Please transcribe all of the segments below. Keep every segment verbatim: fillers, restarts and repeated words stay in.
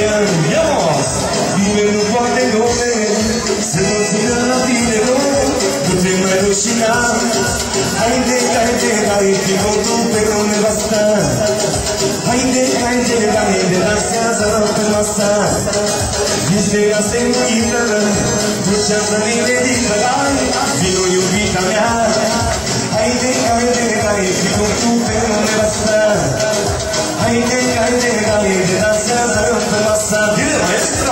cambieremos. Dime nu poate lume să nu țină la tine, nu putem mai rușina. Haide, haide, haide, votul pe lume va sta. Haide, haide, haide, dansează pe masa. Ești de asta închită, ducează inedită. Vino iubita mea. Haide, haide, haide, votul pe lume va sta. Haide, haide, haide, dansează pe masa. Dile, maestro!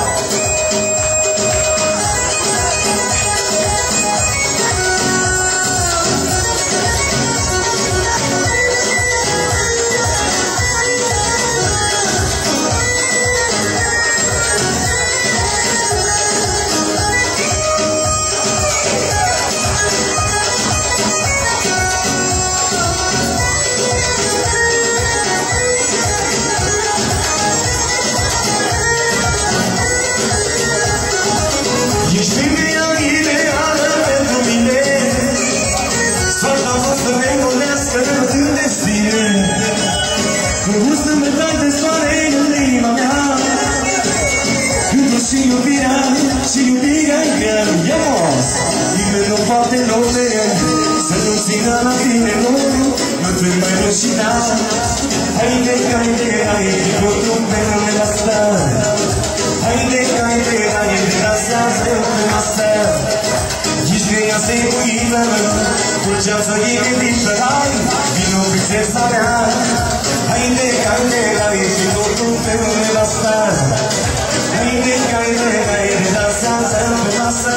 Poate lume să nu țină la tine, nu, nu te mai rușina. Haide, haide, haide, votul pe lume va sta. Haide, haide, haide, dansează pe masă. Ești grea secuită, dulceață inedită. Hai, vino prințesa mea. Haide, haide, haide, votul pe lume va sta. Haide, haide, haide, dansează pe masă.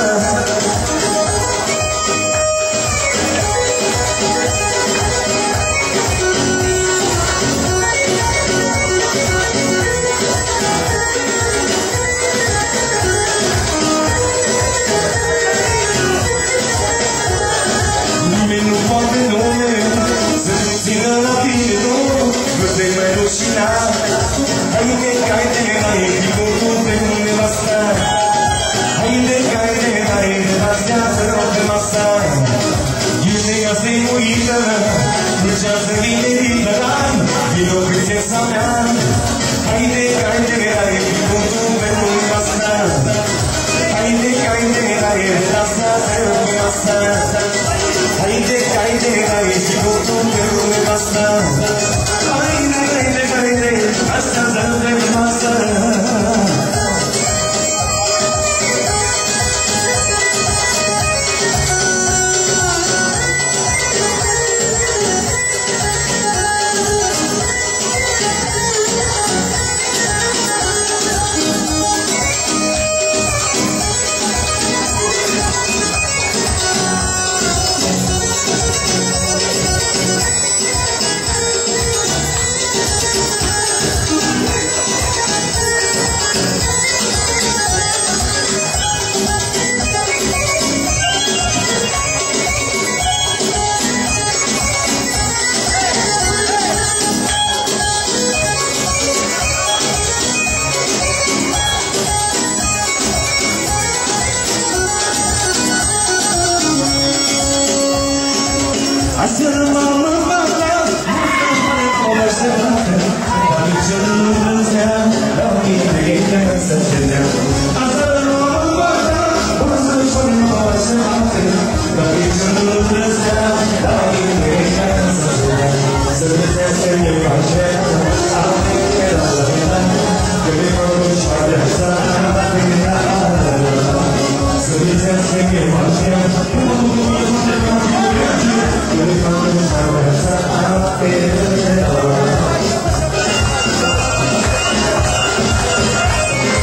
Haide, haide, haide, votul pe lume va sta. Haide, haide, haide, dansează pe masa. Ești de asta înmuită, dulceață inedită. Vino prințesa mea. Haide, haide, haide, votul pe lume va sta. Haide, haide, haide, dansează pe masa. Haide, haide, haide, votul pe lume va sta. Haide, haide, haide, dansează pe masă.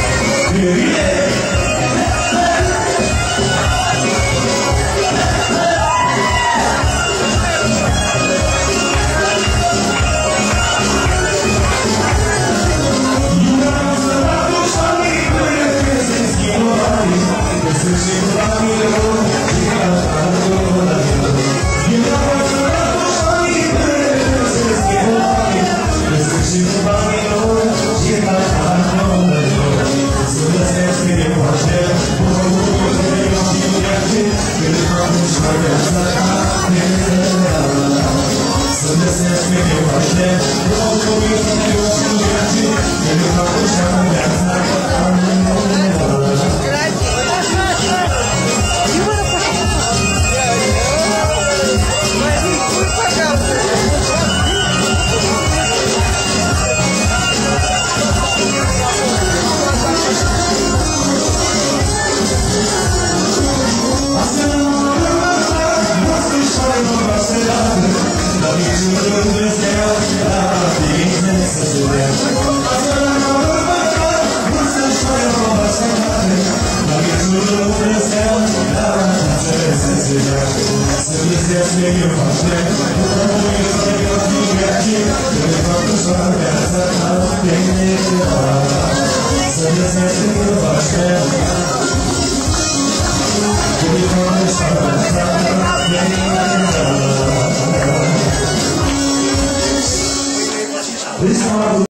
Yeah. Just as you